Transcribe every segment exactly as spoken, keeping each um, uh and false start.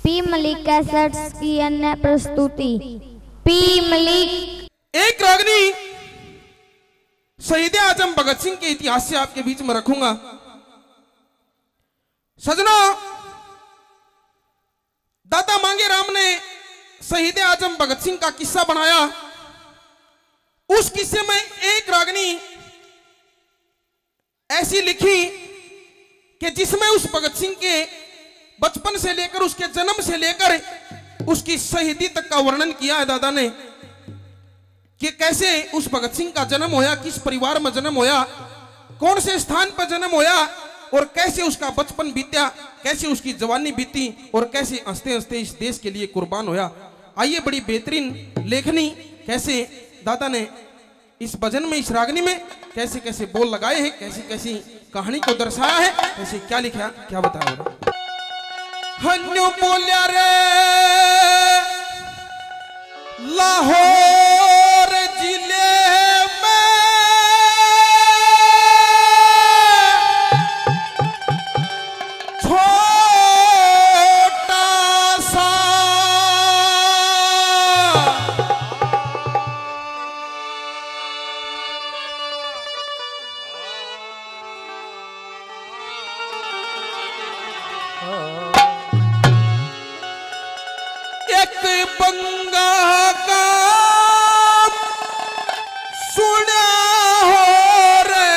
P Malik cassettes की अन्य प्रस्तुति। पी मलिक। एक रागनी शहीद आजम भगत सिंह के इतिहास से आपके बीच में रखूंगा। सजनों, दादा मांगे राम ने शहीद आजम भगत सिंह का किस्सा बनाया। उस किस्से में एक रागनी ऐसी लिखी कि जिसमें उस भगत सिंह के बचपन से लेकर उसके जन्म से लेकर उसकी शहीदी तक का वर्णन किया है दादा ने, कि कैसे उस भगत सिंह का जन्म होया, किस परिवार में जन्म होया, कौन से स्थान पर जन्म होया और कैसे उसका बचपन बीत्या, कैसे उसकी जवानी बीती और कैसे हंसते हंसते इस देश के लिए कुर्बान होया। आइए, बड़ी बेहतरीन लेखनी कैसे दादा ने इस भजन में, इस रागनी में कैसे कैसे बोल लगाए हैं, कैसी कैसी कहानी को दर्शाया है, कैसे क्या लिखा, क्या बताया। हन्यू बोलिया रे लाहौर जिले में छोटा सा एक बंगा का सुना हो रे,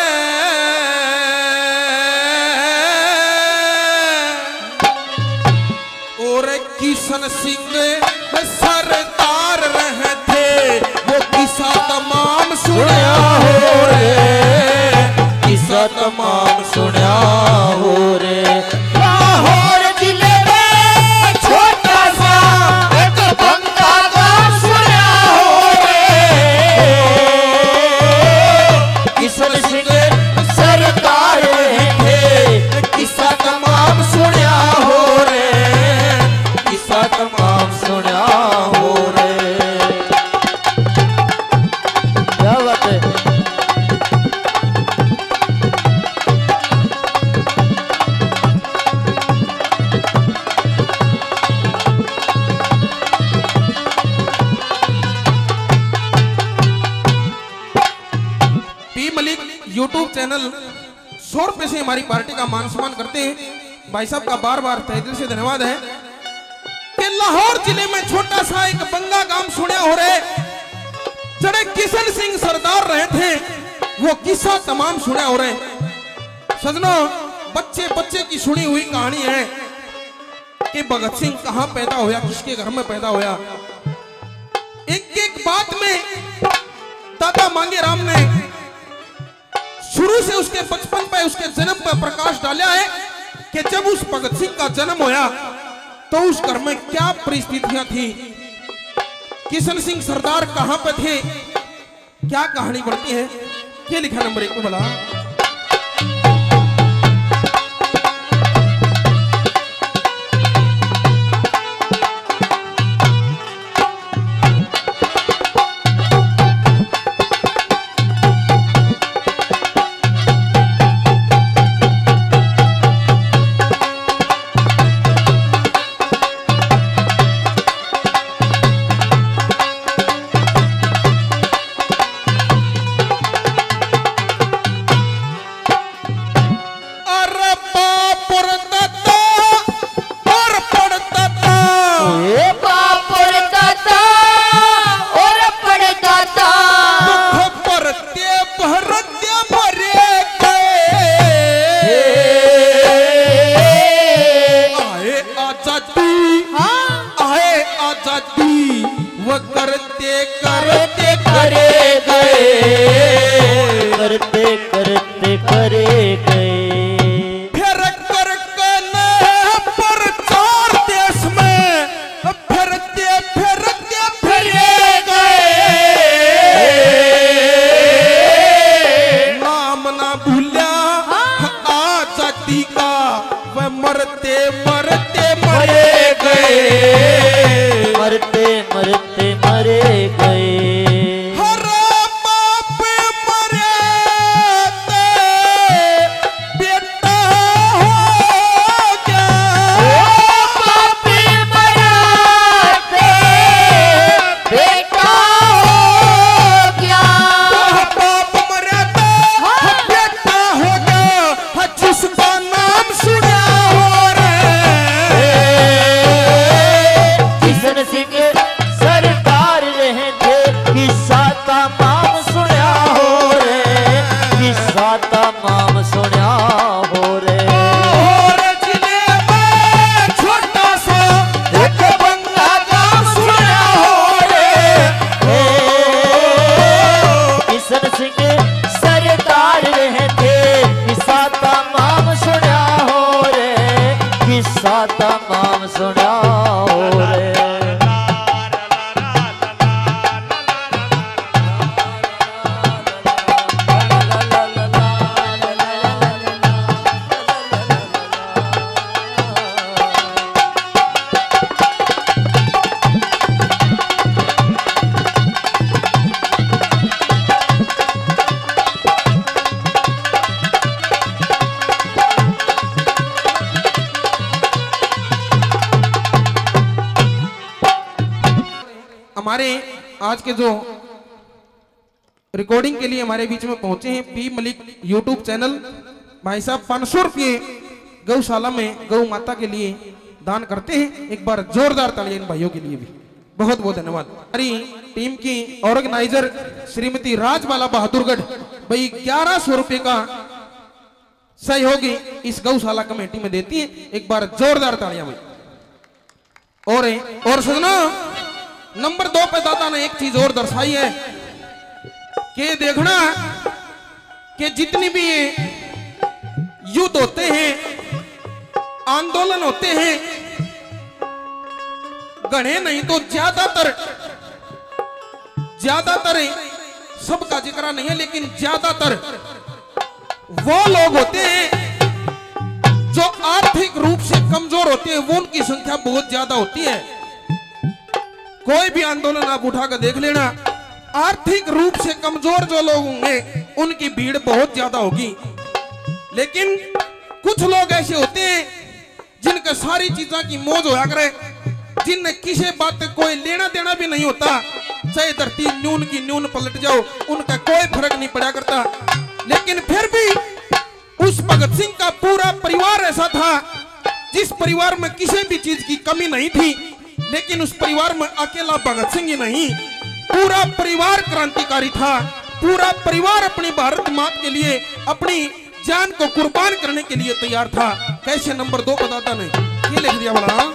और किशन सिंह सरदार रहे थे, वो किस्सा तमाम सुना हो रे, किस्सा तमाम सुना हो रे। लाहौर जिले में छोटा सा एक बंगा का सुना हो रे, किशन सिंह सरदार थे, किस्सा तमाम सुना हो रे, किस्सा तमाम सुना हो रे। क्या बात है। यूट्यूब चैनल सौ रुपए से हमारी पार्टी का मान सम्मान करते हैं। भाई साहब का बार बार तहे दिल से धन्यवाद है कि लाहौर जिले में छोटा सा एक बंगा गांव सुने हो रहे, जड़े किशन सिंह सरदार रहे थे, वो किस्सा तमाम सुने हो रहे। सजनों, बच्चे बच्चे की सुनी हुई कहानी है कि भगत सिंह कहां पैदा होया, किसके घर में पैदा होया। एक एक बात में दादा मांगे राम ने शुरू से उसके बचपन पे, उसके जन्म पर प्रकाश डाला है कि जब उस भगत सिंह का जन्म होया तो उस घर में क्या परिस्थितियां थी, किशन सिंह सरदार कहां पे थे, क्या कहानी बढ़ती है। क्या लिखा नंबर एक को बोला। करते करते करे गए, करते करते करे गए, फिर कर प्रचार देश में फिरते फिरते फिरे गए, नाम ना भूला आजादी का, वह मरते मरते मरे गए, मरते मरते मरे गए। सुना हो रे। हमारे आज के जो रिकॉर्डिंग के लिए हमारे बीच में पहुंचे हैं पी मलिक यूट्यूब चैनल भाई साहब पाँच सौ रुपये गौशाला में गौ माता के लिए दान करते हैं। एक बार जोरदार तालियां इन भाइयों के लिए भी बहुत बहुत धन्यवाद। हमारी टीम की ऑर्गेनाइजर श्रीमती राजबाला बहादुरगढ़ भाई ग्यारह सौ रुपये का सहयोगी इस गौशाला कमेटी में देती है। एक बार जोरदार तालियां भाई। और और सुनो, नंबर दो पे दादा ने एक चीज और दर्शाई है कि देखना कि जितनी भी ये युद्ध होते हैं, आंदोलन होते हैं, गणे नहीं तो ज्यादातर ज्यादातर सबका जिक्र नहीं है लेकिन ज्यादातर वो लोग होते हैं जो आर्थिक रूप से कमजोर होते हैं, वो उनकी संख्या बहुत ज्यादा होती है। कोई भी आंदोलन आप उठाकर देख लेना, आर्थिक रूप से कमजोर जो लोग होंगे उनकी भीड़ बहुत ज्यादा होगी। लेकिन कुछ लोग ऐसे होते हैं जिनके सारी चीजों की मौज होया करे, जिनने किसी बात से कोई लेना देना भी नहीं होता, चाहे धरती न्यून की न्यून पलट जाओ उनका कोई फर्क नहीं पड़ा करता। लेकिन फिर भी उस भगत सिंह का पूरा परिवार ऐसा था जिस परिवार में किसी भी चीज की कमी नहीं थी, लेकिन उस परिवार में अकेला भगत सिंह ही नहीं, पूरा परिवार क्रांतिकारी था। पूरा परिवार अपनी भारत माँ के लिए अपनी जान को कुर्बान करने के लिए तैयार था। कैसे नंबर दो बताता ने ये लिख दिया बोला,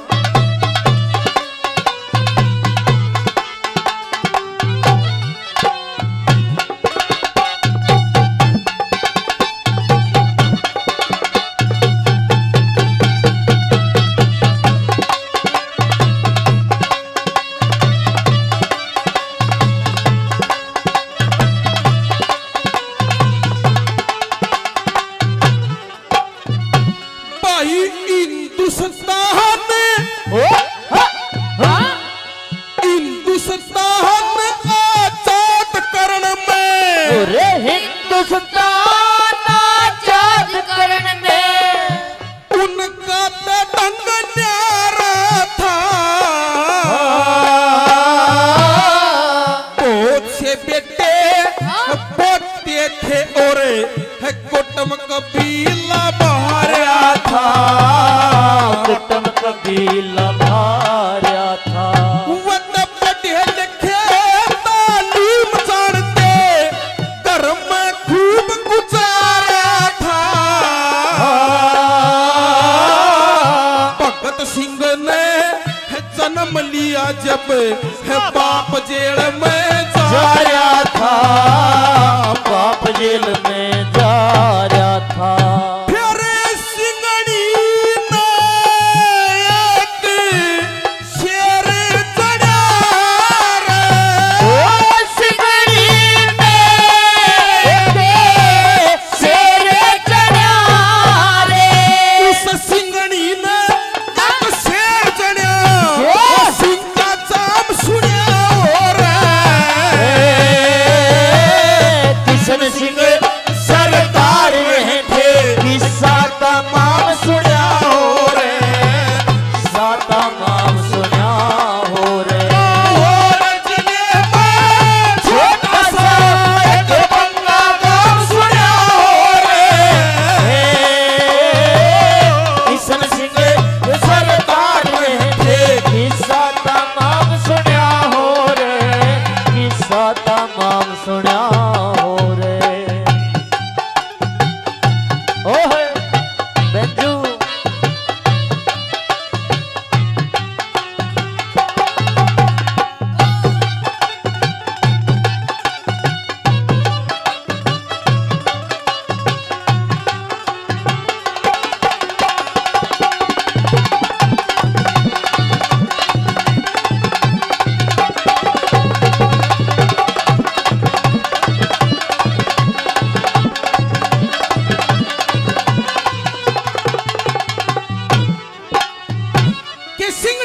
जब है बाप जेल में जाया था, बाप जेल में जाया था। फिर सिंगड़ी नायक शेर चढ़ा रे, ओ सिंगड़ी में शेर चढ़ा रे, उस सिंगड़ी ने एक शेर चढ़ा, किशन सिंह सरदार थे किस्सा तमाम सुना हो रे, सा तमाम सुना हो रे। और जिले में छोटा सा एक बंगा गाँव सुना हो रे, किशन सिंह सरदार थे किस्सा तमाम सुना हो रे, किस्सा तमाम सुना हो रे। ओहे बेजू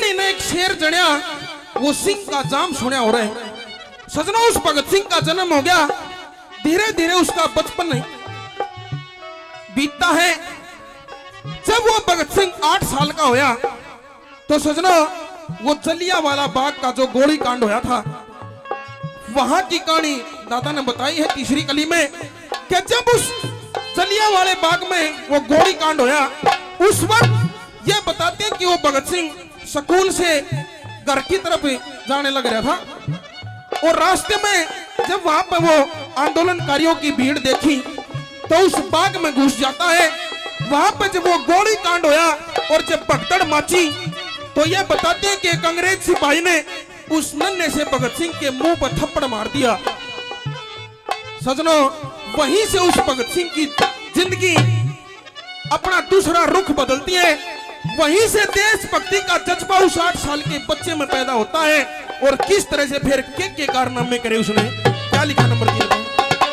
में इन्हें एक शेर जड़िया, वो सिंह का जाम सुनया हो रहे। सजना उस भगत सिंह का जन्म हो गया, धीरे धीरे उसका बचपन नहीं बीतता है। जब वो भगत सिंह आठ साल का होया तो सजना वो जलियांवाला बाग का जो गोली कांड होया था, वहां की कहानी दादा ने बताई है तीसरी कली में कि जब उस जलियांवाले बाग में वो गोली कांड होया, उस वक्त ये बताते हैं कि वो भगत सिंह स्कूल से घर की तरफ जाने लग रहा था और रास्ते में जब वहां पर वो आंदोलनकारियों की भीड़ देखी तो उस बाग में घुस जाता है। वहां पर जब वो गोली कांड होया और जब भगदड़ मची तो ये बताते हैं कि एक अंग्रेज सिपाही ने उस नन्हे से भगत सिंह के मुंह पर थप्पड़ मार दिया। सजनों, वहीं से उस भगत सिंह की जिंदगी अपना दूसरा रुख बदलती है। वहीं से देशभक्ति का जज्बा उस आठ साल के बच्चे में पैदा होता है और किस तरह से फिर के के कारनामे करे उसने। क्या लिखा नंबर तीन में?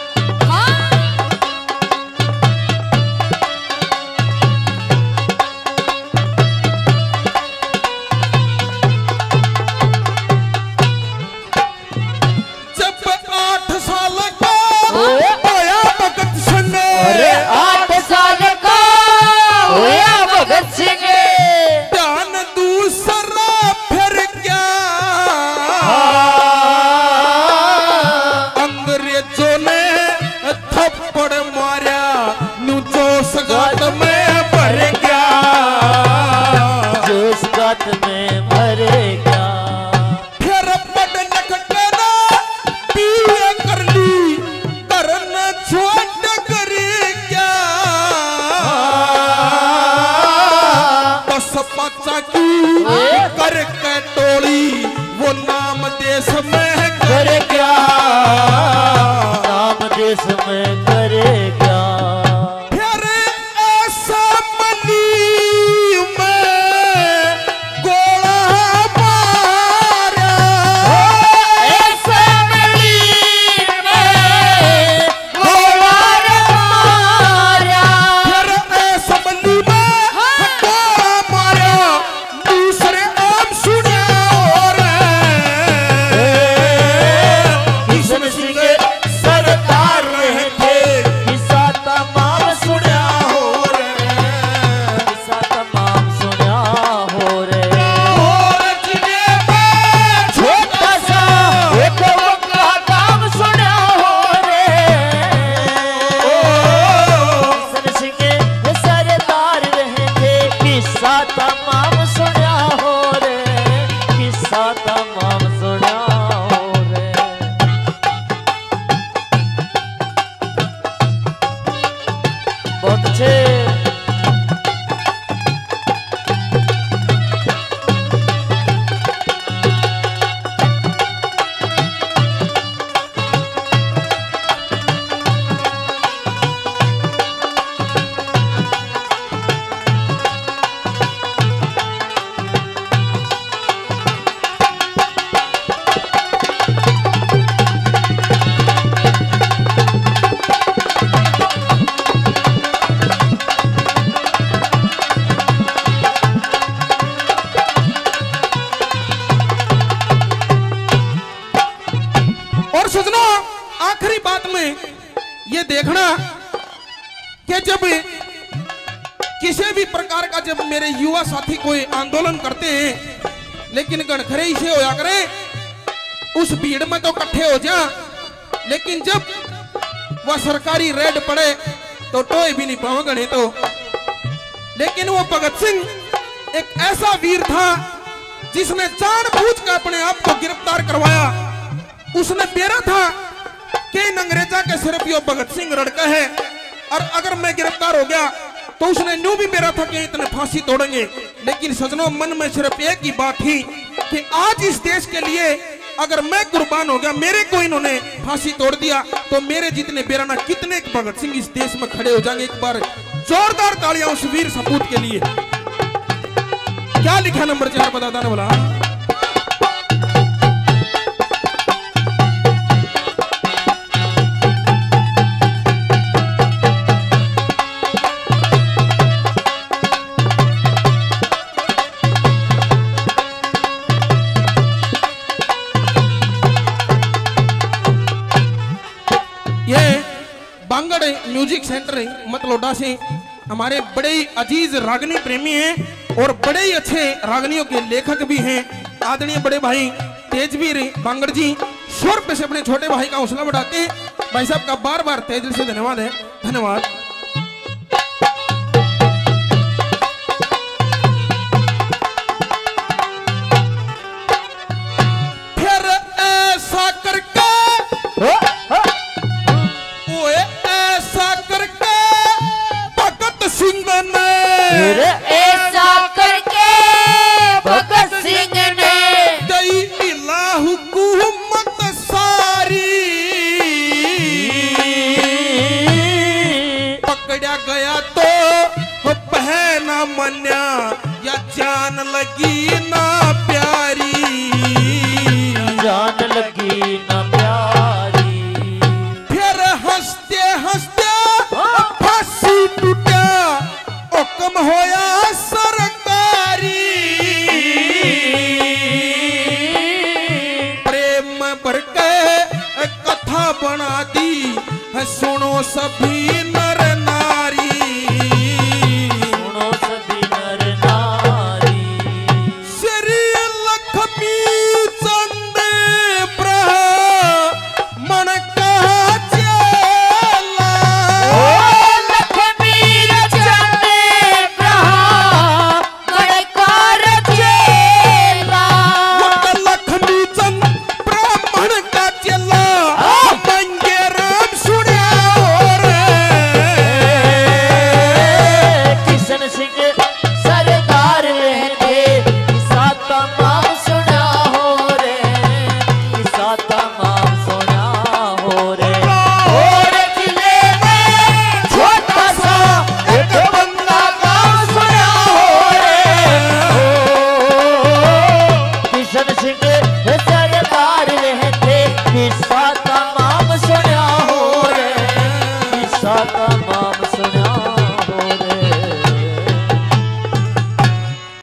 साथी कोई आंदोलन करते हैं लेकिन गणखरे से होया करे उस भीड़ में तो इकट्ठे हो जा, लेकिन जब वह सरकारी रेड पड़े तो टोए भी नहीं पाओ गणे तो। लेकिन वो भगत सिंह एक ऐसा वीर था जिसने जानबूझ कर अपने आप को गिरफ्तार करवाया। उसने बेरा था कि इन अंग्रेजा के सिर्फ यो भगत सिंह लड़का है और अगर मैं गिरफ्तार हो गया तो उसने न्यू भी मेरा था कि इतने फांसी तोड़ेंगे। लेकिन सजनों, मन में सिर्फ एक ही बात थी कि आज इस देश के लिए अगर मैं कुर्बान हो गया, मेरे को इन्होंने फांसी तोड़ दिया, तो मेरे जितने बेराना कितने भगत सिंह इस देश में खड़े हो जाएंगे। एक बार जोरदार तालियां उस वीर सपूत के लिए। क्या लिखा नंबर चार बताता ना बोला? म्यूजिक सेंटर मतलोडा से हमारे बड़े ही अजीज रागनी प्रेमी हैं और बड़े ही अच्छे रागनियों के लेखक भी हैं, आदरणीय बड़े भाई तेजवीर बांगड़ जी सौ रुपए से अपने छोटे भाई का हौसला बढ़ाते हैं। भाई साहब का बार बार तहे दिल से धन्यवाद है। धन्यवाद। फिर ऐसा करके ओए ऐसा करके भगत सिंह ने फिर ऐसा करके भगत सिंह ने दई इला हुकूमत सारी पकड़ा गया तो पहना मन्या या जान लगी ना प्यारी जान लगी ना प्यारी। फिर हंसते हंसते फांसी टूटा हुक्म होया सरकारी प्रेम भर के कथा बना दी सुनो सभी